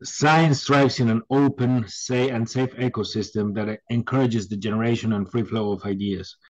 Science thrives in an open, safe ecosystem that encourages the generation and free flow of ideas.